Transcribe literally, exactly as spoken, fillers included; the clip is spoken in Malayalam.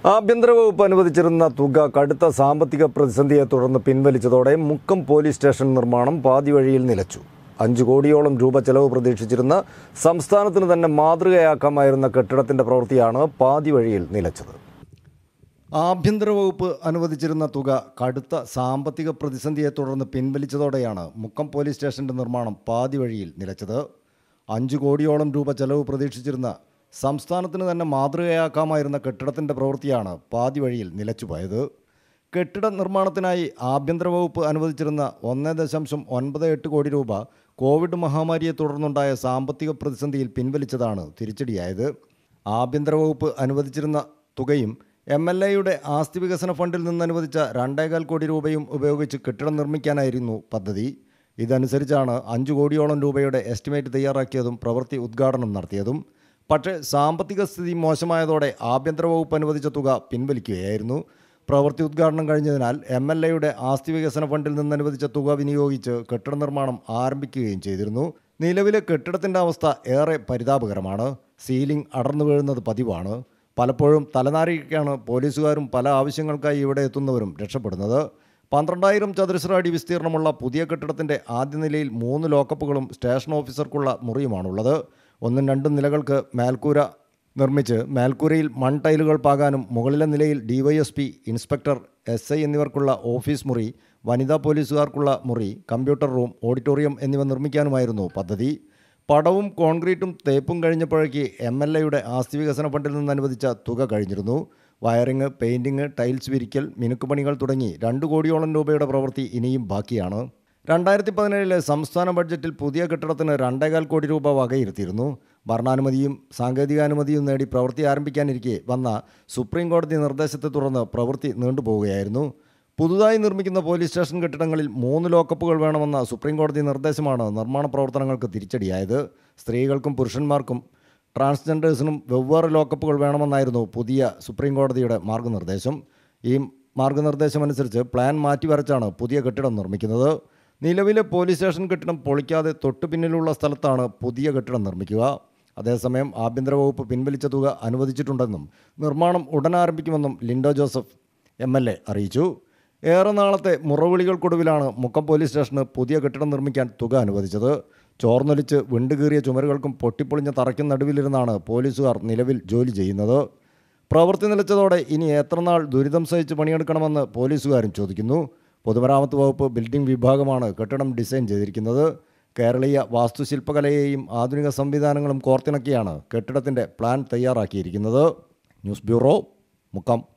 ആഭ്യന്തര വകുപ്പ് അനുവദിച്ചിരുന്ന തുക കടുത്ത സാമ്പത്തിക പ്രതിസന്ധിയെ തുടർന്ന് പിൻവലിച്ചതോടെ മുക്കം പോലീസ് സ്റ്റേഷൻ നിർമ്മാണം പാതിവഴിയിൽ നിലച്ചു. അഞ്ചു കോടിയോളം രൂപ ചെലവ് പ്രതീക്ഷിച്ചിരുന്ന സംസ്ഥാനത്തിന് തന്നെ മാതൃകയാക്കാമായിരുന്ന കെട്ടിടത്തിന്റെ പ്രവൃത്തിയാണ് പാതിവഴിയിൽ നിലച്ചത്. ആഭ്യന്തര വകുപ്പ് അനുവദിച്ചിരുന്ന തുക കടുത്ത സാമ്പത്തിക പ്രതിസന്ധിയെ തുടർന്ന് പിൻവലിച്ചതോടെയാണ് മുക്കം പോലീസ് സ്റ്റേഷന്റെ നിർമ്മാണം പാതിവഴിയിൽ നിലച്ചത്. അഞ്ചു കോടിയോളം രൂപ ചെലവ് പ്രതീക്ഷിച്ചിരുന്ന സംസ്ഥാനത്തിന് തന്നെ മാതൃകയാക്കാമായിരുന്ന കെട്ടിടത്തിൻ്റെ പ്രവൃത്തിയാണ് പാതിവഴിയിൽ നിലച്ചുപോയത്. കെട്ടിട നിർമ്മാണത്തിനായി ആഭ്യന്തര വകുപ്പ് അനുവദിച്ചിരുന്ന ഒന്ന് ദശാംശം ഒൻപത് എട്ട് കോടി രൂപ കോവിഡ് മഹാമാരിയെ തുടർന്നുണ്ടായ സാമ്പത്തിക പ്രതിസന്ധിയിൽ പിൻവലിച്ചതാണ് തിരിച്ചടിയായത്. ആഭ്യന്തര വകുപ്പ് അനുവദിച്ചിരുന്ന തുകയും എം എൽ എയുടെ ആസ്തി വികസന ഫണ്ടിൽ നിന്ന് അനുവദിച്ച രണ്ടേകാൽ കോടി രൂപയും ഉപയോഗിച്ച് കെട്ടിടം നിർമ്മിക്കാനായിരുന്നു പദ്ധതി. ഇതനുസരിച്ചാണ് അഞ്ചു കോടിയോളം രൂപയുടെ എസ്റ്റിമേറ്റ് തയ്യാറാക്കിയതും പ്രവൃത്തി ഉദ്ഘാടനം നടത്തിയതും. പക്ഷേ സാമ്പത്തിക സ്ഥിതി മോശമായതോടെ ആഭ്യന്തര വകുപ്പ് അനുവദിച്ച തുക പിൻവലിക്കുകയായിരുന്നു. പ്രവൃത്തി ഉദ്ഘാടനം കഴിഞ്ഞതിനാൽ എം എൽ എയുടെ ആസ്തി വികസന ഫണ്ടിൽ നിന്ന് അനുവദിച്ച തുക വിനിയോഗിച്ച് കെട്ടിട നിർമ്മാണം ആരംഭിക്കുകയും ചെയ്തിരുന്നു. നിലവിലെ കെട്ടിടത്തിൻ്റെ അവസ്ഥ ഏറെ പരിതാപകരമാണ്. സീലിംഗ് അടർന്നു വീഴുന്നത് പതിവാണ്. പലപ്പോഴും തലനാരിഴയ്ക്കാണ് പോലീസുകാരും പല ആവശ്യങ്ങൾക്കായി ഇവിടെ എത്തുന്നവരും രക്ഷപ്പെടുന്നത്. പന്ത്രണ്ടായിരം ചതുരശ്ര അടി വിസ്തീർണമുള്ള പുതിയ കെട്ടിടത്തിൻ്റെ ആദ്യ നിലയിൽ മൂന്ന് ലോക്കപ്പുകളും സ്റ്റേഷൻ ഓഫീസർക്കുള്ള മുറിയുമാണുള്ളത്. ഒന്നും രണ്ടും നിലകൾക്ക് മേൽക്കൂര നിർമ്മിച്ച് മേൽക്കൂരയിൽ മൺ ടൈലുകൾ പാകാനും മുകളിലെ നിലയിൽ ഡിവൈഎസ്പി, ഇൻസ്പെക്ടർ, എസ് ഐ എന്നിവർക്കുള്ള ഓഫീസ് മുറി, വനിതാ പോലീസുകാർക്കുള്ള മുറി, കമ്പ്യൂട്ടർ റൂം, ഓഡിറ്റോറിയം എന്നിവ നിർമ്മിക്കാനുമായിരുന്നു പദ്ധതി. പടവും കോൺക്രീറ്റും തേപ്പും കഴിഞ്ഞപ്പോഴേക്ക് എം എൽ എയുടെ ആസ്തി വികസന ഫണ്ടിൽ നിന്ന് അനുവദിച്ച തുക കഴിഞ്ഞിരുന്നു. വയറിങ്, പെയിൻറ്റിങ്, ടൈൽസ് വിരിക്കൽ, മിനുക്കുപണികൾ തുടങ്ങി രണ്ട് കോടിയോളം രൂപയുടെ പ്രവൃത്തി ഇനിയും ബാക്കിയാണ്. രണ്ടായിരത്തി പതിനേഴിലെ സംസ്ഥാന ബഡ്ജറ്റിൽ പുതിയ കെട്ടിടത്തിന് രണ്ടേകാൽ കോടി രൂപ വകയിരുത്തിയിരുന്നു. ഭരണാനുമതിയും സാങ്കേതികാനുമതിയും നേടി പ്രവൃത്തി ആരംഭിക്കാനിരിക്കെ വന്ന സുപ്രീം കോടതി നിർദ്ദേശത്തെ തുടർന്ന് പ്രവൃത്തി നീണ്ടുപോവുകയായിരുന്നു. പുതുതായി നിർമ്മിക്കുന്ന പോലീസ് സ്റ്റേഷൻ കെട്ടിടങ്ങളിൽ മൂന്ന് ലോക്കപ്പുകൾ വേണമെന്ന സുപ്രീം കോടതി നിർദ്ദേശമാണ് നിർമ്മാണ പ്രവർത്തനങ്ങൾക്ക് തിരിച്ചടിയായത്. സ്ത്രീകൾക്കും പുരുഷന്മാർക്കും ട്രാൻസ്ജെൻഡേഴ്സിനും വെവ്വേറെ ലോക്കപ്പുകൾ വേണമെന്നായിരുന്നു പുതിയ സുപ്രീം കോടതിയുടെ മാർഗ്ഗനിർദ്ദേശം. ഈ മാർഗ്ഗനിർദ്ദേശമനുസരിച്ച് പ്ലാൻ മാറ്റിവരച്ചാണ് പുതിയ കെട്ടിടം നിർമ്മിക്കുന്നത്. നിലവിലെ പോലീസ് സ്റ്റേഷൻ കെട്ടിടം പൊളിക്കാതെ തൊട്ടു പിന്നിലുള്ള സ്ഥലത്താണ് പുതിയ കെട്ടിടം നിർമ്മിക്കുക. അതേസമയം ആഭ്യന്തര വകുപ്പ് പിൻവലിച്ച തുക അനുവദിച്ചിട്ടുണ്ടെന്നും നിർമ്മാണം ഉടൻ ആരംഭിക്കുമെന്നും Linto Joseph M L A അറിയിച്ചു. ഏറെ നാളത്തെ മുറവിളികൾക്കൊടുവിലാണ് മുക്കം പോലീസ് സ്റ്റേഷന് പുതിയ കെട്ടിടം നിർമ്മിക്കാൻ തുക അനുവദിച്ചത്. ചോർന്നൊലിച്ച് വിണ്ടുകീറിയ ചുമരുകൾക്കും പൊട്ടിപ്പൊളിഞ്ഞ തറയ്ക്കും നടുവിലിരുന്നാണ് പോലീസുകാർ നിലവിൽ ജോലി ചെയ്യുന്നത്. പ്രവൃത്തി നിലച്ചതോടെ ഇനി എത്രനാൾ ദുരിതം സഹിച്ച് പണിയെടുക്കണമെന്ന് പോലീസുകാരും ചോദിക്കുന്നു. പൊതുമരാമത്ത് വകുപ്പ് ബിൽഡിംഗ് വിഭാഗമാണ് കെട്ടിടം ഡിസൈൻ ചെയ്തിരിക്കുന്നത്. കേരളീയ വാസ്തുശില്പകലയെയും ആധുനിക സംവിധാനങ്ങളും കോർത്തിണക്കിയാണ് കെട്ടിടത്തിൻ്റെ പ്ലാൻ തയ്യാറാക്കിയിരിക്കുന്നത്. News bureau, Mukkam.